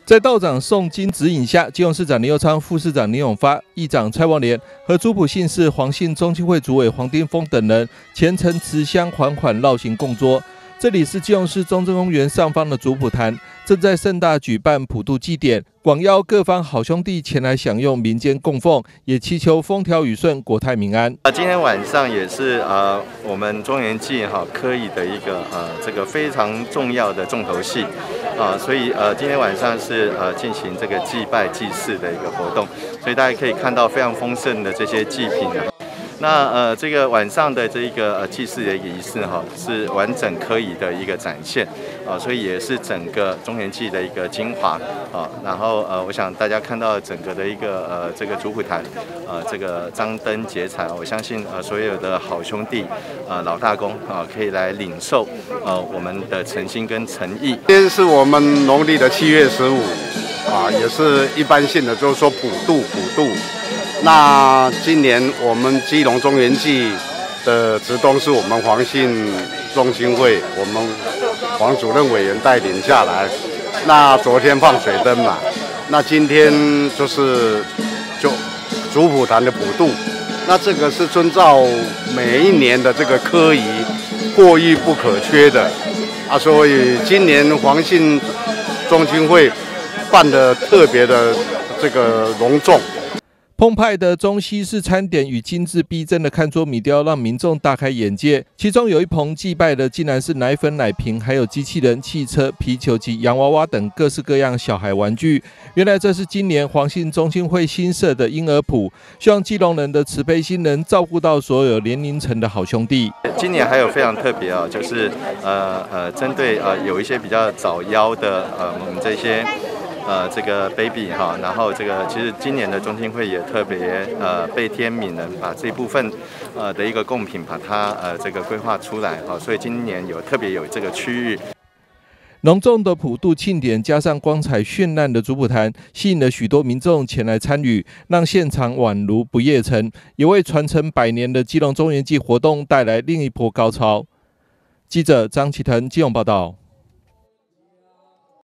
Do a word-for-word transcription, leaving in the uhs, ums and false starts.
在道长诵经指引下，基隆市长林右昌、副市长林永发、议长蔡旺莲和族谱姓氏黄姓中青会主委黄丁峰等人虔诚持香，缓缓绕行供桌。这里是基隆市中正公园上方的族谱坛，正在盛大举办普渡祭典，广邀各方好兄弟前来享用民间供奉，也祈求风调雨顺、国泰民安。 啊，今天晚上也是呃我们中元祭哈科仪的一个呃这个非常重要的重头戏啊，所以呃今天晚上是呃进行这个祭拜祭祀的一个活动，所以大家可以看到非常丰盛的这些祭品啊。那呃，这个晚上的这一个呃祭祀的仪式哈，是完整科仪的一个展现啊，所以也是整个中元祭的一个精华啊。然后呃，我想大家看到整个的一个呃这个族谱坛，呃这个张灯结彩，我相信呃所有的好兄弟呃老大公啊，可以来领受呃我们的诚心跟诚意。 今天是我们农历的七月十五啊，也是一般性的，就是说普渡普渡。那今年我们基隆中元祭的执东是我们黄姓中青会，我们黄主任委员带领下来。那昨天放水灯嘛，那今天就是就族谱坛的普渡。那这个是遵照每一年的这个科仪，过遇不可缺的啊，所以今年黄姓中青会办的特别的这个隆重。 澎湃的中西式餐点与精致逼真的看桌米雕，让民众大开眼界。其中有一棚祭拜的，竟然是奶粉、奶瓶，还有机器人、汽车、皮球及洋娃娃等各式各样小孩玩具。原来这是今年黄姓中青会新设的婴儿谱，希望基隆人的慈悲心能照顾到所有年龄层的好兄弟。 今年还有非常特别啊，就是呃呃，针对呃有一些比较早夭的呃我们这些。呃，这个 baby 哈，然后这个其实今年的中青会也特别呃悲天悯人，把这部分呃的一个贡品把它呃这个规划出来哈，所以今年有特别有这个区域。 隆重的普渡庆典加上光彩绚烂的族谱坛，吸引了许多民众前来参与，让现场宛如不夜城，也为传承百年的基隆中元祭活动带来另一波高潮。记者张启腾基隆报道。